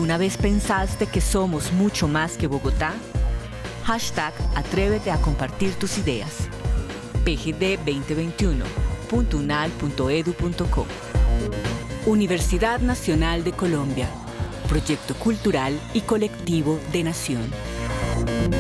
¿Alguna vez pensaste que somos mucho más que Bogotá? #Atrévete a compartir tus ideas. pgd2021.unal.edu.co. Universidad Nacional de Colombia. Proyecto cultural y colectivo de nación.